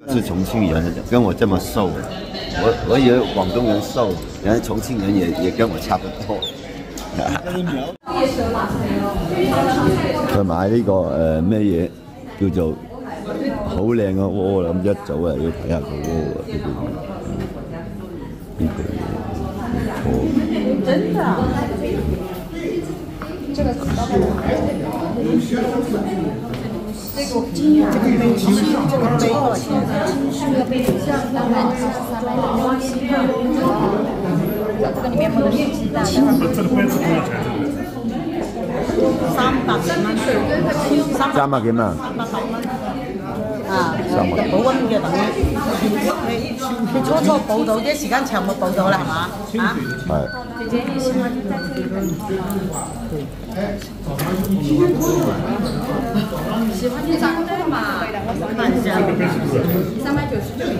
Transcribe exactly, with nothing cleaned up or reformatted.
是重庆人，跟我这么瘦，我我以为广东人瘦，原来重庆人也也跟我差不多。佢買呢個誒咩嘢叫做好靚嘅鍋啦，咁一早啊要睇下個鍋啊，呢個呢個嘢唔錯。真的？這個这个金这个杯子，这个杯多少钱？这个杯子当然是三百六十块。这个里面没有鸡蛋。这个杯子多少钱？三百幾蚊。三百幾蚊。三百八蚊。啊，保溫嘅等於你你初初報到啲時間長冇報到啦，係嘛？嚇？係。姐姐，你喜歡在這裡喜歡就三個嘛，三百九十九。